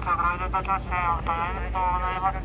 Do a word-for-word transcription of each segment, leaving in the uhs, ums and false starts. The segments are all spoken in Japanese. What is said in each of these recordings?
ご入場いたしまして、お大変ありがとうございます。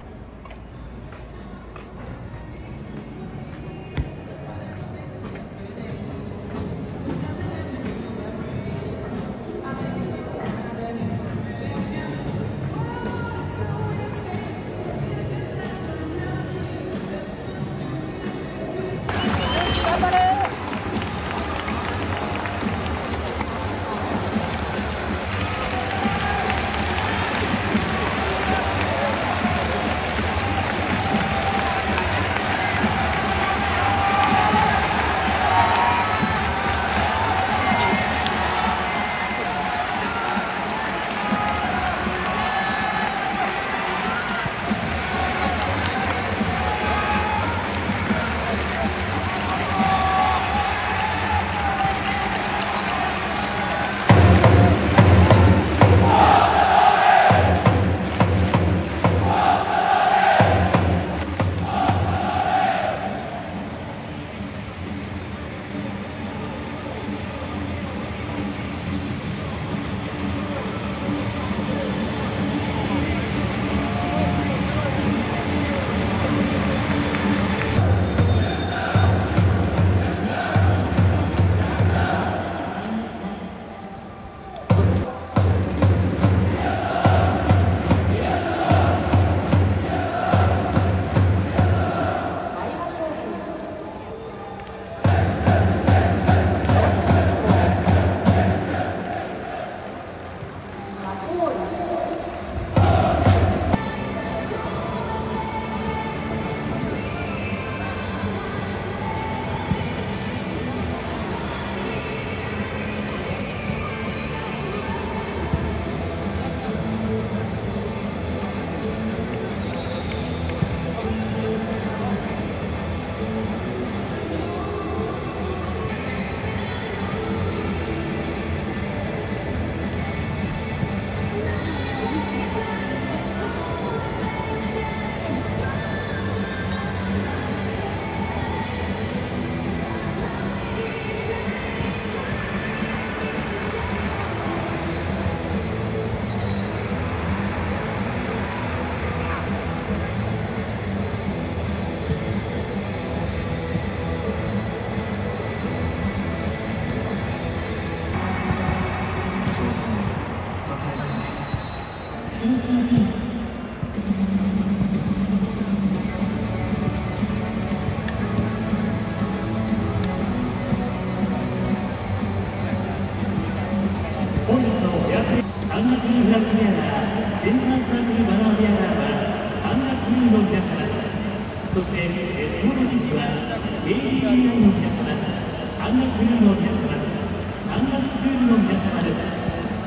そしてエスコート陣には エーディーアイ の皆様、サンガクルーの皆様、サンガスクールの皆様です。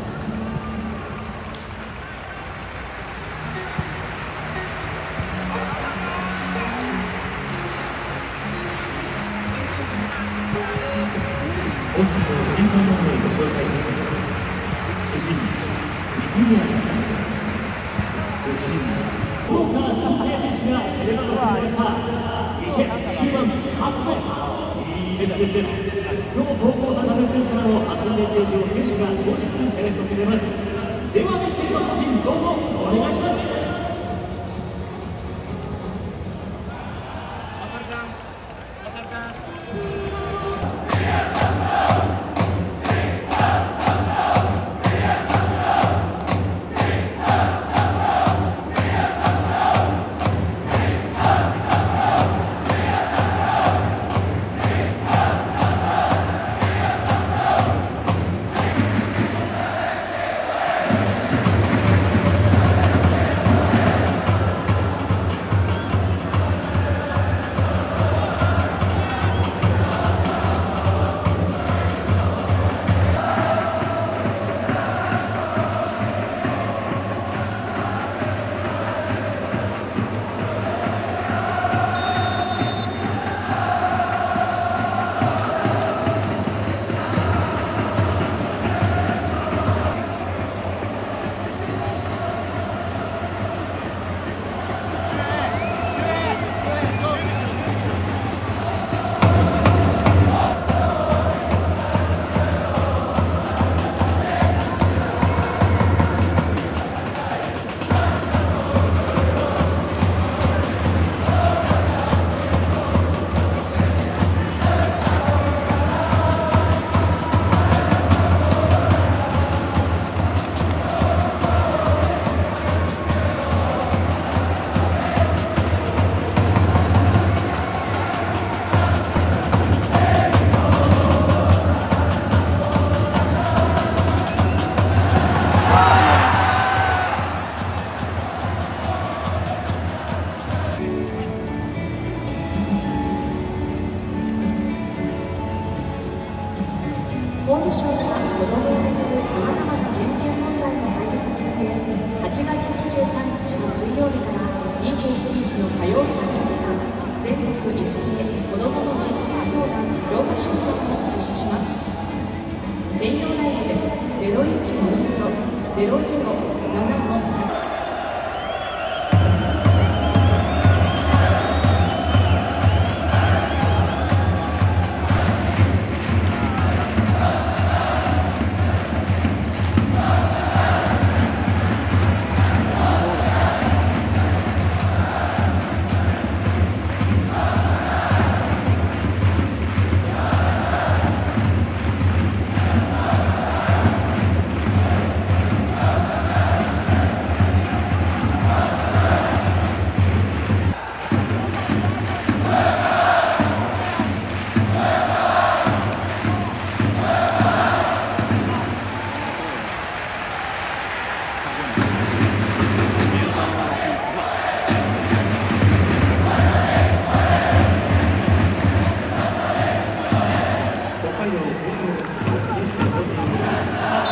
本日の審判門をご紹介いたします。主審、三國アナ、ごチーム大川翔平選手が攻め方をしていました。池中盤初戦、いいレベルです。今日投稿されたメッセージからの初のメッセージを選手が後日セレクトしてくれます。ではメッセージの発信どうぞお願いします。 法務省が子どもをめぐるさまざまな人権問題の解決に向け、はちがつにじゅうさんにちの水曜日からにじゅうくにちの火曜日までの期間、全国一斉子どもの人権相談業務診断を実施します。専用ダイヤルゼロいちのゼロゼロゼロななの北海道